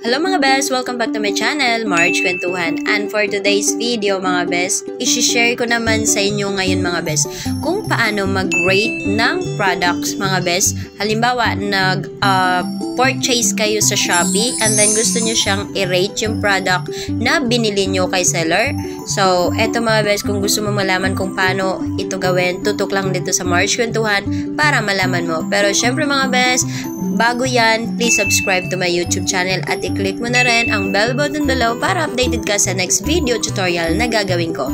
Hello mga best! Welcome back to my channel, March Kwentuhan. And for today's video mga best, isi-share ko naman sa inyo ngayon mga best kung paano mag-rate ng products mga best. Halimbawa, purchase kayo sa Shopee and then gusto nyo siyang i-rate yung product na binili nyo kay seller. So, eto mga best, kung gusto mo malaman kung paano ito gawin, tutok lang dito sa March Kwentuhan para malaman mo. Pero syempre mga best, bago yan, please subscribe to my YouTube channel at i-click mo na rin ang bell button below para updated ka sa next video tutorial na gagawin ko.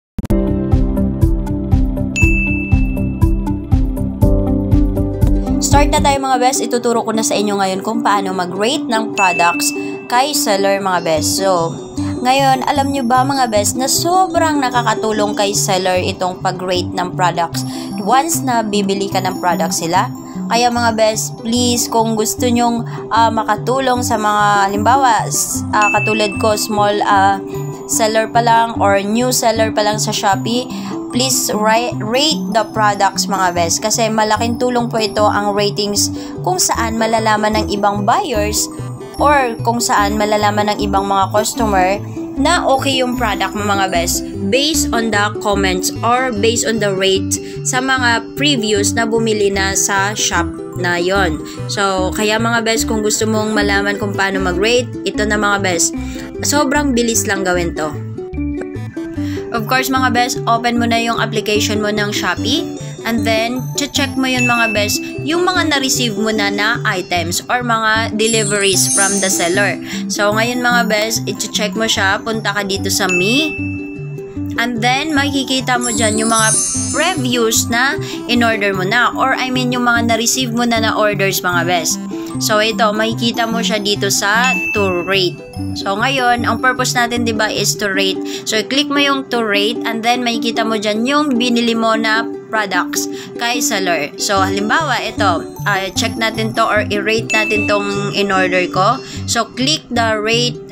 Start na tayo mga best. Ituturo ko na sa inyo ngayon kung paano mag-rate ng products kay seller mga best. So, ngayon, alam nyo ba mga best na sobrang nakakatulong kay seller itong pag-rate ng products once na bibili ka ng products sila? Kaya mga best, please, kung gusto nyong makatulong sa mga, halimbawa, katulad ko, small seller pa lang or new seller pa lang sa Shopee, please rate the products mga best. Kasi malaking tulong po ito ang ratings kung saan malalaman ng ibang buyers or kung saan malalaman ng ibang mga customer na okay yung product mo mga best based on the comments or based on the rate sa mga previews na bumili na sa shop na yon. So, kaya mga best, kung gusto mong malaman kung paano mag-rate, ito na mga best. Sobrang bilis lang gawin to. Of course mga best, open mo na yung application mo ng Shopee and then check mo yun mga best, yung mga na-receive mo na items or mga deliveries from the seller. So ngayon mga best, i-check mo siya, punta ka dito sa Me and then makikita mo dyan yung mga previews na in-order mo na or I mean yung mga na-receive mo na orders mga best. So ito, makikita mo siya dito sa to rate. So ngayon, ang purpose natin 'di ba is to rate. So click mo yung to rate and then makikita mo diyan yung binili mo na products kay seller. So halimbawa ito, check natin to or i-rate natin tong in-order ko. So click the rate,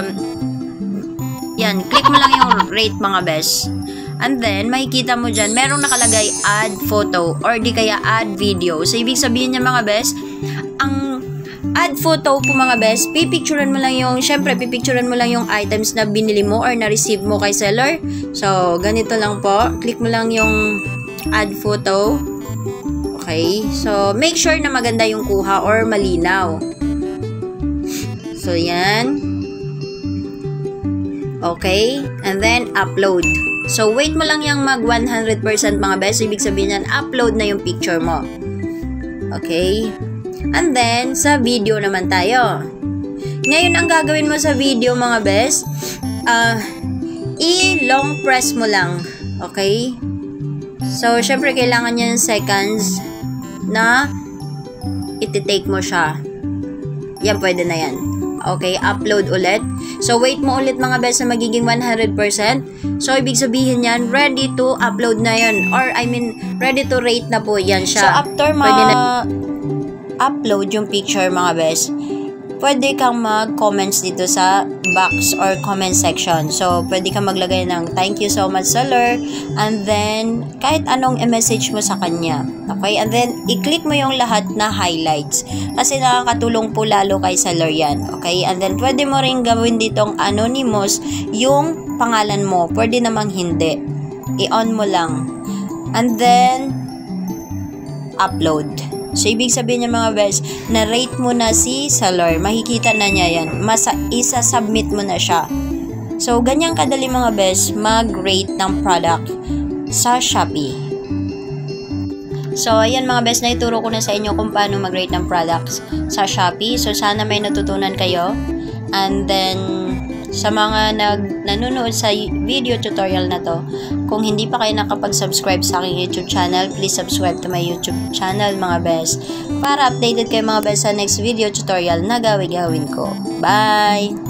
yan, click mo lang yung rate mga best. And then, makikita mo dyan, merong nakalagay add photo or di kaya add video. So, ibig sabihin niya mga best, ang add photo po mga best, pipicturean mo lang yung, syempre, pipicturean mo lang yung items na binili mo or na-receive mo kay seller. So, ganito lang po. Click mo lang yung add photo. Okay. So, make sure na maganda yung kuha or malinaw. So, yan. Okay. And then, upload. So, wait mo lang yung mag 100% mga best. Ibig sabihin yan, upload na yung picture mo. Okay. And then, sa video naman tayo. Ngayon, ang gagawin mo sa video mga best, i-long press mo lang. Okay. So, syempre, kailangan yan seconds na iti-take mo siya. Yan, pwede na yan. Okay, upload ulit. So, wait mo ulit mga best na magiging 100%. So, ibig sabihin yan, ready to upload na yan. Or, I mean, ready to rate na po yan siya. So, after upload yung picture mga best, pwede kang mag-comments dito sa box or comment section. So, pwede kang maglagay ng thank you so much seller and then kahit anong i-message mo sa kanya. Okay? And then, i-click mo yung lahat na highlights kasi nakakatulong po lalo kay seller yan. Okay? And then, pwede mo rin gawin ditong anonymous yung pangalan mo. Pwede namang hindi. I-on mo lang. And then, upload. So, ibig sabihin niya mga best, na-rate mo na si seller. Makikita na niya yan. Isa-submit mo na siya. So, ganyan kadali mga best, mag-rate ng product sa Shopee. So, ayan mga best, naituro ko na sa inyo kung paano mag-rate ng products sa Shopee. So, sana may natutunan kayo. And then, sa mga nanonood sa video tutorial na to, kung hindi pa kayo nakapag-subscribe sa aking YouTube channel, please subscribe to my YouTube channel mga best para updated kayo mga best sa next video tutorial na gawin ko. Bye!